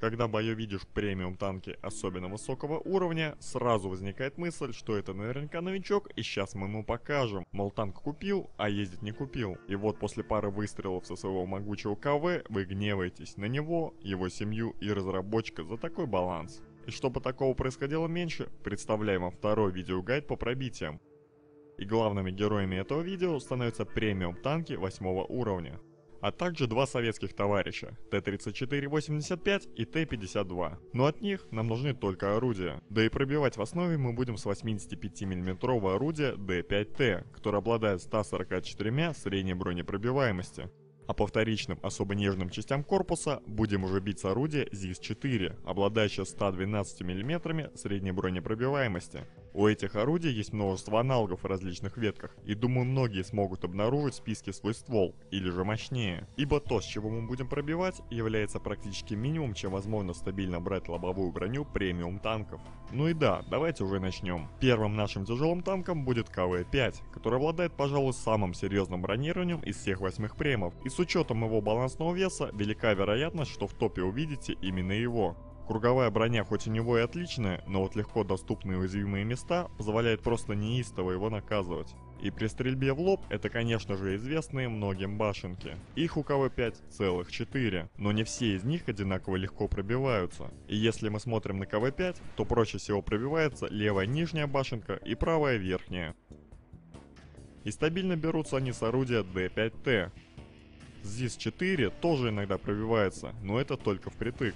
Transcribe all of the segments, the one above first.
Когда видишь премиум танки особенно высокого уровня, сразу возникает мысль, что это наверняка новичок, и сейчас мы ему покажем. Мол, танк купил, а ездить не купил. И вот после пары выстрелов со своего могучего КВ вы гневаетесь на него, его семью и разработчика за такой баланс. И чтобы такого происходило меньше, представляем вам второй видеогайд по пробитиям. И главными героями этого видео становятся премиум танки 8 уровня. А также два советских товарища Т-34-85 и Т-52. Но от них нам нужны только орудия. Да и пробивать в основе мы будем с 85 мм орудия Д-5Т, которое обладает 144 средней бронепробиваемости. А по вторичным особо нежным частям корпуса будем уже бить с орудия ЗИС-4, обладающее 112 мм средней бронепробиваемости. У этих орудий есть множество аналогов в различных ветках, и думаю, многие смогут обнаружить в списке свой ствол, или же мощнее. Ибо то, с чего мы будем пробивать, является практически минимум, чем возможно стабильно брать лобовую броню премиум танков. Ну и да, давайте уже начнем. Первым нашим тяжелым танком будет КВ-5, который обладает, пожалуй, самым серьезным бронированием из всех 8 премов, и с учетом его балансного веса, велика вероятность, что в топе увидите именно его. Круговая броня хоть у него и отличная, но вот легко доступные уязвимые места позволяют просто неистово его наказывать. И при стрельбе в лоб это, конечно же, известные многим башенки. Их у КВ-5 целых 4, но не все из них одинаково легко пробиваются. И если мы смотрим на КВ-5, то проще всего пробивается левая нижняя башенка и правая верхняя. И стабильно берутся они с орудия Д-5Т. ЗИС-4 тоже иногда пробивается, но это только впритык.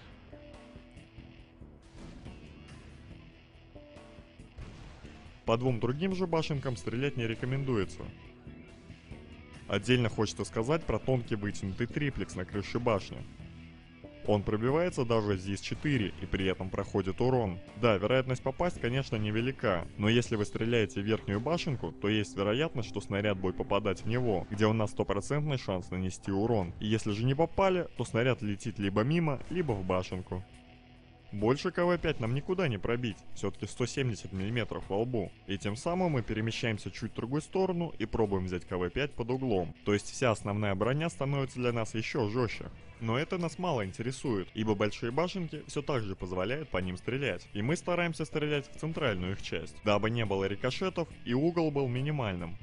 По двум другим же башенкам стрелять не рекомендуется. Отдельно хочется сказать про тонкий вытянутый триплекс на крыше башни. Он пробивается даже ЗИС-4 и при этом проходит урон. Да, вероятность попасть, конечно, невелика, но если вы стреляете в верхнюю башенку, то есть вероятность, что снаряд будет попадать в него, где у нас стопроцентный шанс нанести урон. И если же не попали, то снаряд летит либо мимо, либо в башенку. Больше КВ-5 нам никуда не пробить, все-таки 170 мм во лбу. И тем самым мы перемещаемся чуть в другую сторону и пробуем взять КВ-5 под углом. То есть вся основная броня становится для нас еще жестче. Но это нас мало интересует, ибо большие башенки все так же позволяют по ним стрелять. И мы стараемся стрелять в центральную их часть, дабы не было рикошетов и угол был минимальным.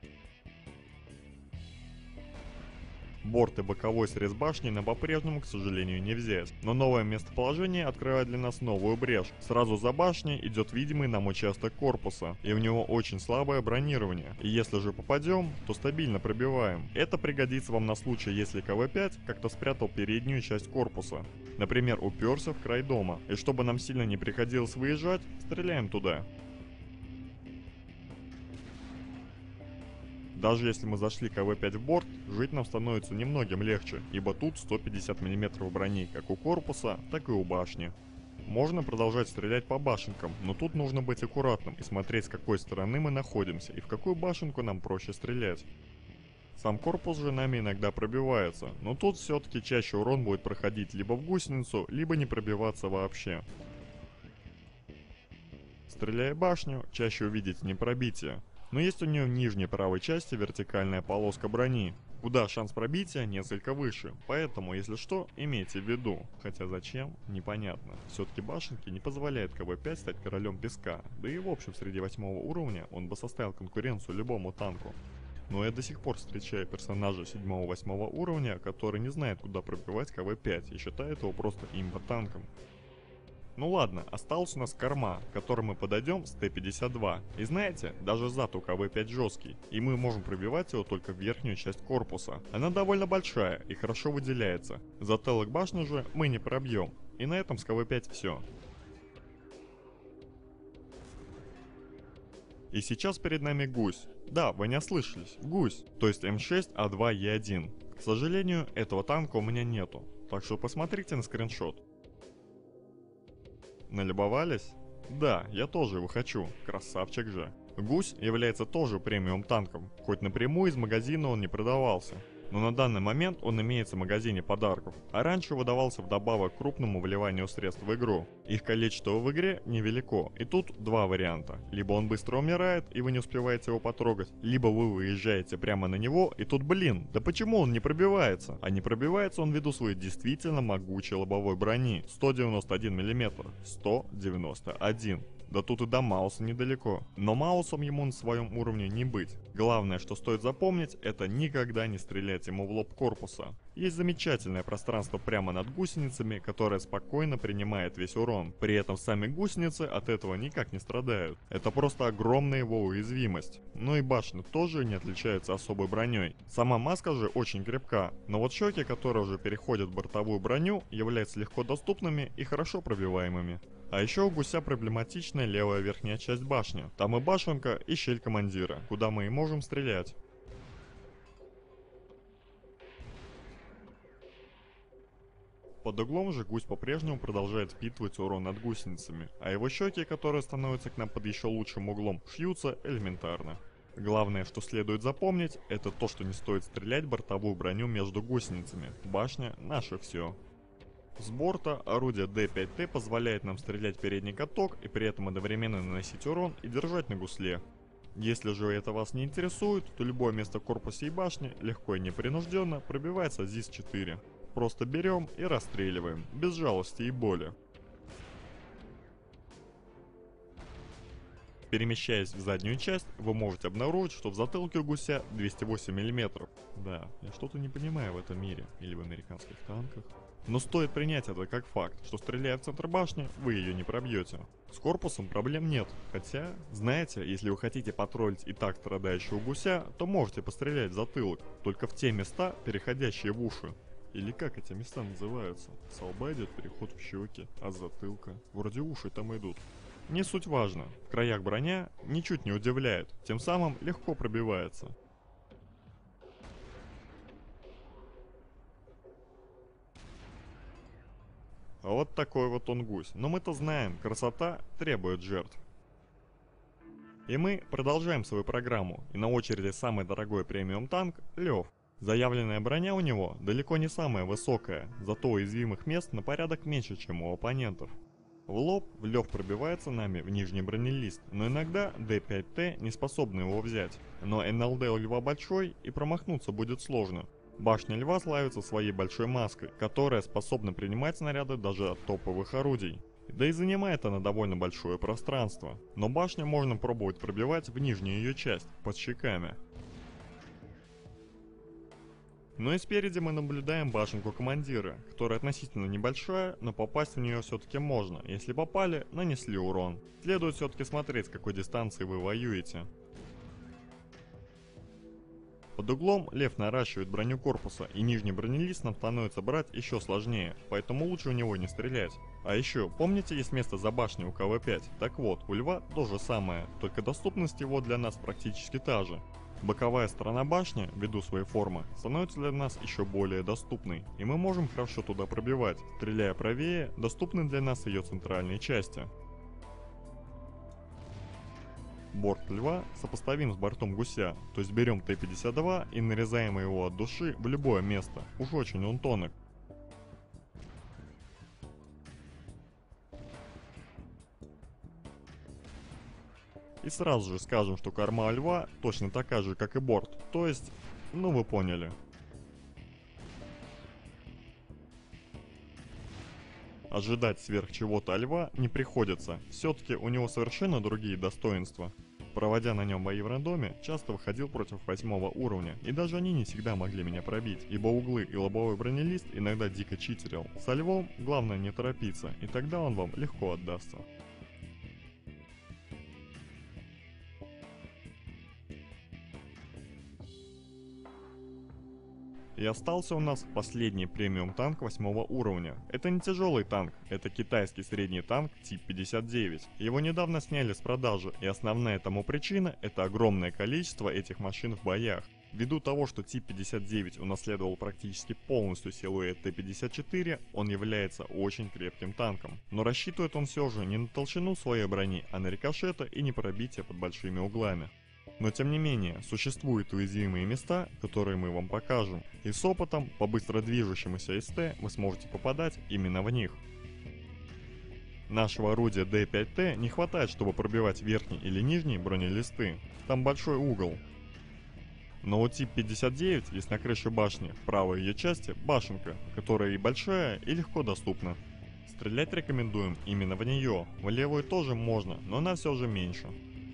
Борт и боковой срез башни нам по-прежнему, к сожалению, не взять. Но новое местоположение открывает для нас новую брешь. Сразу за башней идет видимый нам участок корпуса, и в него очень слабое бронирование. И если же попадем, то стабильно пробиваем. Это пригодится вам на случай, если КВ-5 как-то спрятал переднюю часть корпуса. Например, уперся в край дома. И чтобы нам сильно не приходилось выезжать, стреляем туда. Даже если мы зашли КВ-5 в борт, жить нам становится немногим легче, ибо тут 150 мм брони как у корпуса, так и у башни. Можно продолжать стрелять по башенкам, но тут нужно быть аккуратным и смотреть, с какой стороны мы находимся и в какую башенку нам проще стрелять. Сам корпус же нами иногда пробивается, но тут все-таки чаще урон будет проходить либо в гусеницу, либо не пробиваться вообще. Стреляя в башню, чаще увидите не пробитие. Но есть у нее в нижней правой части вертикальная полоска брони, куда шанс пробития несколько выше, поэтому, если что, имейте в виду. Хотя зачем, непонятно. Все-таки башенки не позволяют КВ-5 стать королем песка, да и в общем среди 8 уровня он бы составил конкуренцию любому танку. Но я до сих пор встречаю персонажа 7-8 уровня, который не знает, куда пробивать КВ-5 и считает его просто имба-танком. Ну ладно, осталась у нас корма, к которой мы подойдем с Т-52. И знаете, даже зад у КВ-5 жесткий, и мы можем пробивать его только в верхнюю часть корпуса. Она довольно большая и хорошо выделяется. Затылок башни же мы не пробьем. И на этом с КВ-5 все. И сейчас перед нами гусь. Да, вы не ослышались, гусь, то есть М6А2Е1. К сожалению, этого танка у меня нету, так что посмотрите на скриншот. Налюбовались? Да, я тоже его хочу, красавчик же. Гусь является тоже премиум танком, хоть напрямую из магазина он не продавался. но на данный момент он имеется в магазине подарков, а раньше выдавался вдобавок к крупному вливанию средств в игру. Их количество в игре невелико, и тут два варианта. Либо он быстро умирает, и вы не успеваете его потрогать, либо вы выезжаете прямо на него, и тут, блин, да почему он не пробивается? А не пробивается он ввиду своей действительно могучей лобовой брони. 191 мм. 191. Да тут и до Мауса недалеко. Но Маусом ему на своем уровне не быть. Главное, что стоит запомнить, это никогда не стрелять ему в лоб корпуса. Есть замечательное пространство прямо над гусеницами, которое спокойно принимает весь урон. При этом сами гусеницы от этого никак не страдают. Это просто огромная его уязвимость. Ну и башня тоже не отличается особой броней. Сама маска же очень крепка, но вот щеки, которые уже переходят в бортовую броню, являются легко доступными и хорошо пробиваемыми. А еще у гуся проблематичная левая верхняя часть башни. Там и башенка, и щель командира, куда мы и можем стрелять. Под углом же гусь по-прежнему продолжает впитывать урон от гусеницами, а его щеки, которые становятся к нам под еще лучшим углом, шьются элементарно. Главное, что следует запомнить, это то, что не стоит стрелять бортовую броню между гусеницами. Башня – наше все. С борта орудие D5T позволяет нам стрелять в передний каток и при этом одновременно наносить урон и держать на гусле. Если же это вас не интересует, то любое место в корпусе и башне легко и непринужденно пробивается ЗИС-4. Просто берем и расстреливаем, без жалости и боли. Перемещаясь в заднюю часть, вы можете обнаружить, что в затылке у гуся 208 мм. Да, я что-то не понимаю в этом мире, или в американских танках. Но стоит принять это как факт, что стреляя в центр башни, вы ее не пробьете. С корпусом проблем нет, хотя, знаете, если вы хотите потроллить и так страдающего гуся, то можете пострелять в затылок, только в те места, переходящие в уши. Или как эти места называются? С лба идет переход в щеки, а с затылка вроде уши там идут. Не суть важно, в краях броня ничуть не удивляет, тем самым легко пробивается. Вот такой вот он гусь, но мы-то знаем, красота требует жертв. И мы продолжаем свою программу, и на очереди самый дорогой премиум танк Лев. Заявленная броня у него далеко не самая высокая, зато уязвимых мест на порядок меньше, чем у оппонентов. В лоб Лев пробивается нами в нижний бронелист, но иногда D5T не способны его взять. Но НЛД у Льва большой, и промахнуться будет сложно. Башня Льва славится своей большой маской, которая способна принимать снаряды даже от топовых орудий. Да и занимает она довольно большое пространство. Но башню можно пробовать пробивать в нижнюю ее часть, под щеками. Ну и спереди мы наблюдаем башенку командира, которая относительно небольшая, но попасть в нее все-таки можно. Если попали, нанесли урон. Следует все-таки смотреть, с какой дистанции вы воюете. Под углом Лев наращивает броню корпуса, и нижний бронелист нам становится брать еще сложнее, поэтому лучше у него не стрелять. А еще, помните, есть место за башней у КВ-5? Так вот, у Льва то же самое, только доступность его для нас практически та же. Боковая сторона башни, ввиду своей формы, становится для нас еще более доступной, и мы можем хорошо туда пробивать, стреляя правее, доступны для нас ее центральные части. Борт Льва сопоставим с бортом гуся, то есть берем Т-52 и нарезаем его от души в любое место, уж очень он тонок. И сразу же скажем, что корма Льва точно такая же, как и борт, то есть, ну вы поняли. Ожидать сверх чего-то Льва не приходится, все-таки у него совершенно другие достоинства. Проводя на нем бои в рандоме, часто выходил против 8 уровня, и даже они не всегда могли меня пробить, ибо углы и лобовой бронелист иногда дико читерил. Со Львом главное не торопиться, и тогда он вам легко отдастся. И остался у нас последний премиум танк 8 уровня. Это не тяжелый танк, это китайский средний танк тип 59. Его недавно сняли с продажи, и основная тому причина – это огромное количество этих машин в боях. Ввиду того, что тип 59 унаследовал практически полностью силуэт Т-54, он является очень крепким танком. Но рассчитывает он все же не на толщину своей брони, а на рикошеты и непробитие под большими углами. Но тем не менее, существуют уязвимые места, которые мы вам покажем, и с опытом по быстро движущемуся СТ вы сможете попадать именно в них. Нашего орудия D5T не хватает, чтобы пробивать верхний или нижний бронелисты, там большой угол. Но у тип 59 есть на крыше башни, в правой ее части башенка, которая и большая, и легко доступна. Стрелять рекомендуем именно в нее, в левую тоже можно, но она все же меньше.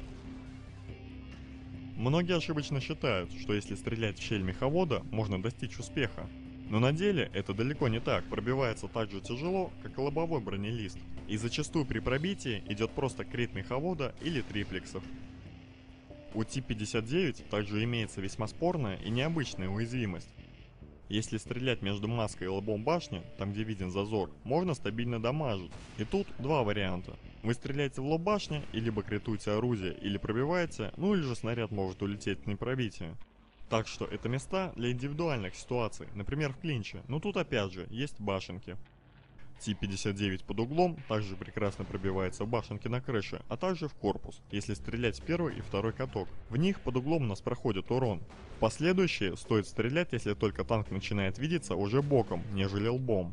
Многие ошибочно считают, что если стрелять в щель меховода, можно достичь успеха. Но на деле это далеко не так, пробивается так же тяжело, как и лобовой бронелист. И зачастую при пробитии идет просто крит меховода или триплексов. У Т-59 также имеется весьма спорная и необычная уязвимость. Если стрелять между маской и лбом башни, там где виден зазор, можно стабильно дамажить. И тут два варианта. Вы стреляете в лоб башни, и либо критуете орудие, или пробиваете, ну или же снаряд может улететь на пробитие. Так что это места для индивидуальных ситуаций, например в клинче, но тут опять же есть башенки. Т-59 под углом также прекрасно пробивается в башенке на крыше, а также в корпус, если стрелять в первый и второй каток. В них под углом у нас проходит урон. В последующие стоит стрелять, если только танк начинает видеться уже боком, нежели лбом.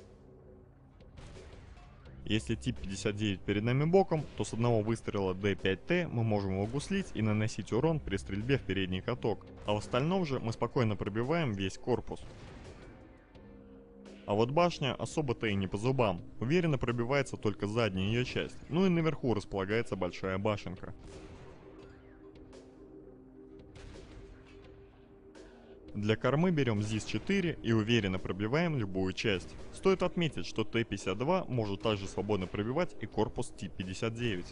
Если Т-59 перед нами боком, то с одного выстрела D5T мы можем его гуслить и наносить урон при стрельбе в передний каток, а в остальном же мы спокойно пробиваем весь корпус. А вот башня особо-то и не по зубам, уверенно пробивается только задняя ее часть, ну и наверху располагается большая башенка. Для кормы берем ЗИС-4 и уверенно пробиваем любую часть. Стоит отметить, что Т-52 может также свободно пробивать и корпус Т-59.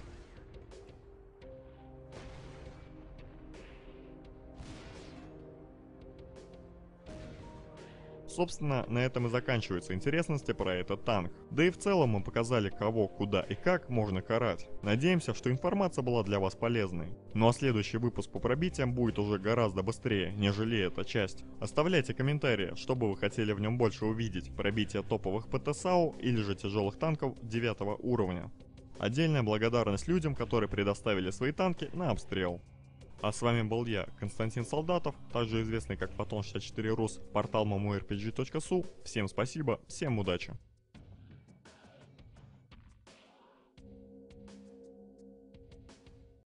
Собственно, на этом и заканчиваются интересности про этот танк. Да и в целом мы показали, кого, куда и как можно карать. Надеемся, что информация была для вас полезной. Ну а следующий выпуск по пробитиям будет уже гораздо быстрее, нежели эта часть. Оставляйте комментарии, что бы вы хотели в нем больше увидеть. Пробитие топовых ПТ-САУ или же тяжелых танков 9 уровня. Отдельная благодарность людям, которые предоставили свои танки на обстрел. А с вами был я, Константин Солдатов, также известный как Patton64Rus, портал momoRPG.su. Всем спасибо, всем удачи!